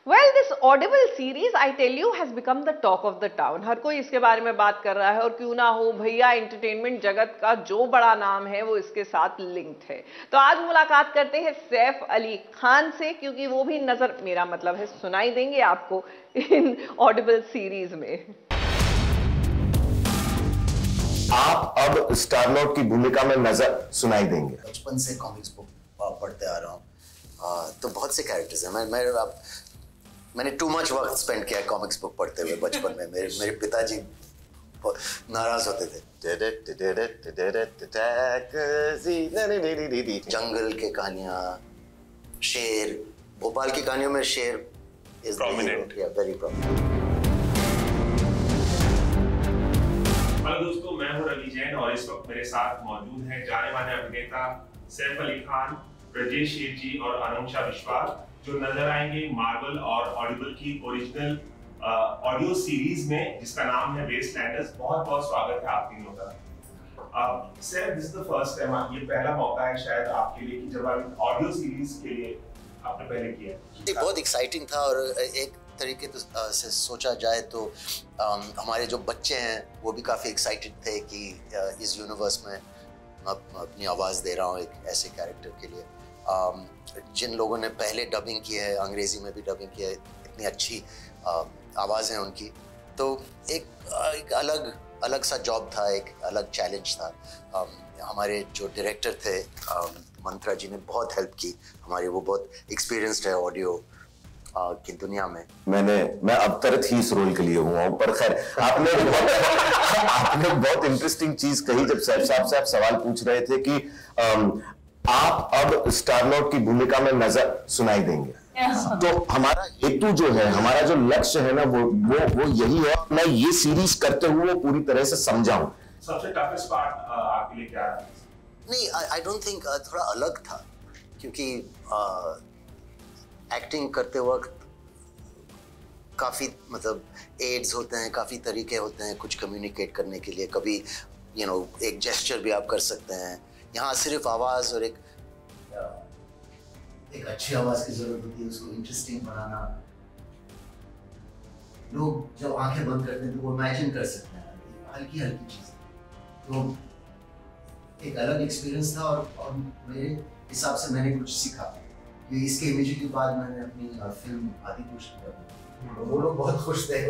Well, this Audible series, I tell you, has become the talk of the town. हर कोई इसके बारे में बात कर रहा है और क्यों ना हो भैया, एंटरटेनमेंट जगत का जो बड़ा नाम है वो इसके साथ लिंक्ड है। तो आज मुलाकात करते हैं सैफ अली खान से, क्योंकि वो भी नजर, मेरा मतलब है सुनाई देंगे आपको इन ऑडिबल सीरीज में। आप अब स्टारलॉर्ड की भूमिका में नजर सुनाई देंगे। बचपन से कॉमिक्स बुक पढ़ते आ रहा हूँ, तो बहुत से कैरेक्टर्स हैं। मैंने टू मच वक्त स्पेंड किया है कॉमिक्स बुक पढ़ते हुए बचपन में। मेरे पिताजी नाराज होते थे। जंगल के कहानियाँ, शेर, भोपाल की कहानियों में शेर इज वेरी प्रोमिनेंट। हेलो दोस्तों, मैं हूं रवि जैन और इस वक्त मेरे साथ मौजूद हैं जाने माने अभिनेता सैफ अली खान, ब्रजेश शेट्टी और अनुषा विश्वास, जो नजर आएंगे मार्वल और ऑडिबल की ओरिजिनल ऑडियो सीरीज में जिसका नाम है वेस्टलैंडर्स। बहुत बहुत स्वागत है आप तीनों का। Saif, this is the first time, ये पहला मौका है शायद आपके लिए कि जब आप ऑडियो सीरीज के लिए आपने पहले किया। ये बहुत एक्साइटिंग था और एक तरीके से सोचा जाए तो हमारे जो बच्चे हैं वो भी काफ़ी एक्साइटेड थे कि इस यूनिवर्स में मैं अपनी आवाज़ दे रहा हूँ एक ऐसे कैरेक्टर के लिए। जिन लोगों ने पहले डबिंग की है, अंग्रेज़ी में भी डबिंग की है, इतनी अच्छी आवाज़ है उनकी, तो एक अलग सा जॉब था, एक अलग चैलेंज था। हमारे जो डायरेक्टर थे मंत्रा जी ने बहुत हेल्प की हमारी, वो बहुत एक्सपीरियंस्ड है ऑडियो की दुनिया में। मैं अब तरत ही इस रोल के लिए हुआ हूँ, पर खैर आपने बहुत इंटरेस्टिंग चीज कही जब सैफ साहब से आप सवाल पूछ रहे थे कि आप अब स्टारलॉर्ड की भूमिका में नजर सुनाई देंगे। तो हमारा हेतु जो है, हमारा जो लक्ष्य है ना, वो यही है। मैं ये सीरीज करते हुए पूरी तरह से समझाऊं। सबसे टफेस्ट पार्ट आपके लिए क्या है? नहीं, आई डोंट थिंक, थोड़ा अलग था क्योंकि एक्टिंग करते वक्त काफ़ी मतलब एड्स होते हैं, काफ़ी तरीके होते हैं कुछ कम्युनिकेट करने के लिए। कभी एक जेस्चर भी आप कर सकते हैं। यहाँ सिर्फ आवाज़ और एक अच्छी आवाज़ की ज़रूरत होती है, उसको इंटरेस्टिंग बनाना। लोग जब आंखें बंद करते हैं तो वो इमेजिन कर सकते हैं हल्की हल्की चीज़ें। तो एक अलग एक्सपीरियंस था और मेरे हिसाब से मैंने कुछ सीखा। इसके इमीडिएटली बाद मैंने अपनी फिल्म आदिपुरुष की, वो लोग बहुत खुश थे।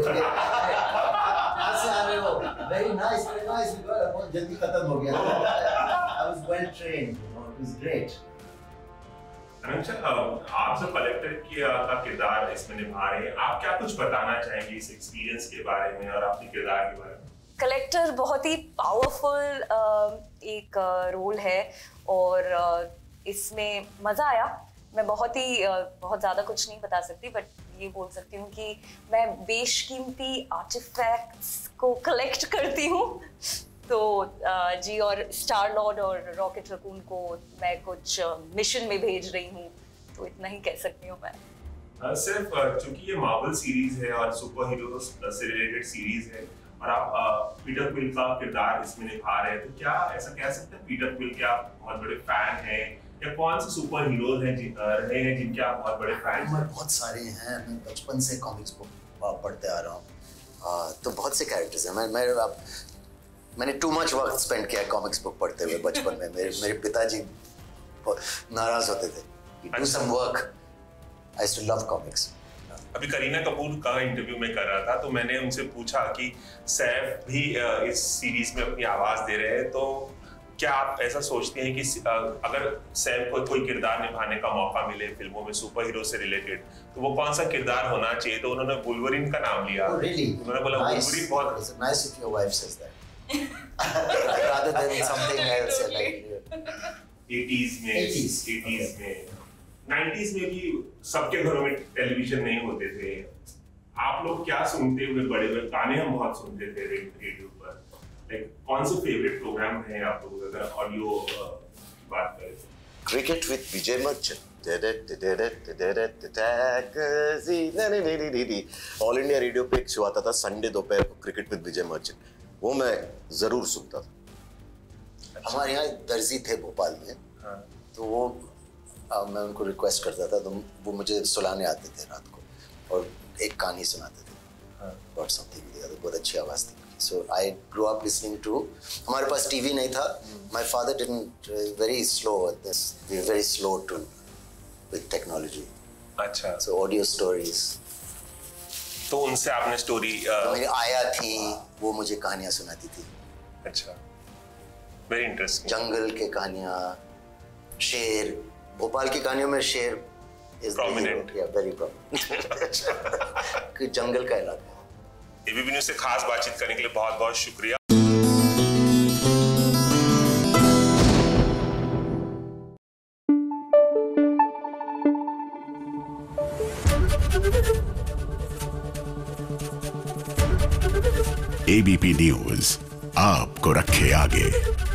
कहाँ से आ रहे हो? Very nice, बहुत जल्दी खत्म हो गया। I was well trained, it was great. Anusha, आप जो कलेक्टर का किरदार इसमें निभा रहे हैं, आप क्या कुछ बताना चाहेंगे इस एक्सपीरियंस के बारे में और आपके किरदार के बारे में? कलेक्टर बहुत ही पावरफुल एक रोल है और इसमें मज़ा आया। मैं बहुत ज़्यादा कुछ नहीं बता सकती, बट ये बोल सकती हूँ कि मैं बेशकीमती आर्टिफैक्ट्स को कलेक्ट करती हूँ। तो जी, और स्टारलॉर्ड और रॉकेट रकून को मैं कुछ मिशन में भेज रही हूँ, तो इतना ही कह सकती हूँ मैं। सिर्फ चूंकि ये मार्वल सीरीज है और सुपर हीरो से रिलेटेड सीरीज है और आप पीटर क्विल का किरदार इसमें निभा रहे हैं, तो क्या ऐसा कह सकते हैं पीटर क्विल के आप बहुत बड़े फैन हैं, या कौन से सुपर हीरोज हैं रहे हैं जिनके आप बहुत बड़े फैन हैं? बहुत सारे हैं। मैं बचपन से कॉमिक्स बुक पढ़ते आ रहा हूँ, तो बहुत से कैरेक्टर्स हैं। मैंने टू मच वक्त स्पेंड किया है कॉमिक्स बुक पढ़ते हुए बचपन में। मेरे पिताजी नाराज होते थे। Do some work. I used to love comics. अभी करीना कपूर का इंटरव्यू में कर रहा था, तो मैंने उनसे पूछा कि सैफ भी इस सीरीज में अपनी आवाज दे रहे हैं, तो क्या आप ऐसा सोचते हैं कि अगर सैफ को कोई किरदार निभाने का मौका मिले फिल्मों में सुपर हीरो से रिलेटेड, तो वो कौन सा किरदार होना चाहिए? तो उन्होंने वुल्वरीन का नाम लिया। उन्होंने बोला वुल्वरीन बहुत nice if your wife says that rather than something else like 80s में 90s में भी सबके घरों में टेलीविजन नहीं होते थे। आप लोग क्या सुनते हुए बड़े हुए? गाने हम बहुत सुनते थे रेडियो पर। कौन से फेवरेट प्रोग्राम हैं आप लोग अगर ऑडियो की बात करें? Cricket with Vijay Merchant, All India Radio पे एक शो आता था संडे दोपहर को, क्रिकेट विद विजय मर्चेंट, वो मैं जरूर सुनता था। हमारे यहाँ दर्जी थे भोपाल में, तो वो मैं उनको रिक्वेस्ट करता था, तो वो मुझे सुलाने आते थे रात को। और एक कहानी सुनाते थे, Got something with the other, बहुत अच्छी आवाज़ थी। So I grew up listening to, हमारे पास टीवी नहीं था, my father didn't, very slow at this, we were very slow to with technology। अच्छा, So audio stories, तो उनसे आपने स्टोरी तो मेरी आया थी, वो मुझे कहानियाँ सुनाती थी। अच्छा, वेरी इंटरेस्टिंग। जंगल के कहानियाँ, शेर, भोपाल की कहानियों में शेर is Prominent. very prominent। कि जंगल का इलाका। एबीपी न्यूज़ से खास बातचीत करने के लिए बहुत बहुत शुक्रिया। एबीपी न्यूज़ आपको रखे आगे।